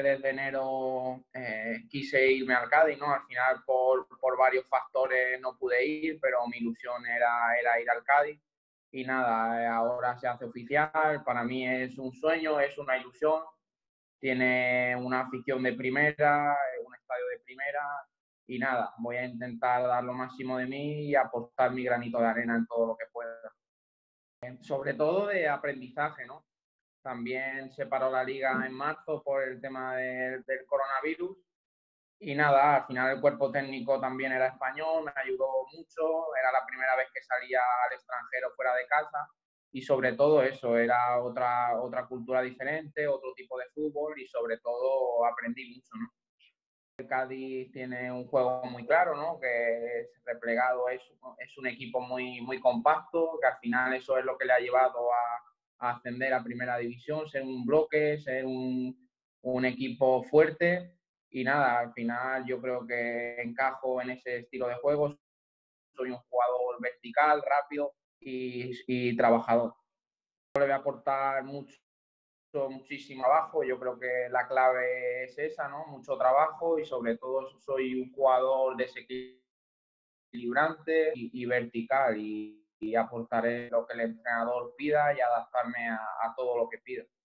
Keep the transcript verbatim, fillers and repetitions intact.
tres de enero eh, quise irme al Cádiz, ¿no? Al final por, por varios factores no pude ir, pero mi ilusión era, era ir al Cádiz. Y nada, ahora se hace oficial, para mí es un sueño, es una ilusión, tiene una afición de primera, un estadio de primera y nada, voy a intentar dar lo máximo de mí y aportar mi granito de arena en todo lo que pueda. Sobre todo de aprendizaje, ¿no? También se paró la liga en marzo por el tema de, del coronavirus y nada, al final el cuerpo técnico también era español, me ayudó mucho, era la primera vez que salía al extranjero fuera de casa y sobre todo eso, era otra, otra cultura diferente, otro tipo de fútbol y sobre todo aprendí mucho, ¿no? El Cádiz tiene un juego muy claro, ¿no? Que es replegado, es, es un equipo muy, muy compacto, que al final eso es lo que le ha llevado a, a ascender a primera división, ser un bloque, ser un, un equipo fuerte y nada, al final yo creo que encajo en ese estilo de juego, soy un jugador vertical, rápido y, y trabajador. Le voy a aportar mucho, muchísimo abajo, yo creo que la clave es esa, ¿no? Mucho trabajo y sobre todo soy un jugador desequilibrante y, y vertical y, y aportaré lo que el entrenador pida y adaptarme a, a todo lo que pida.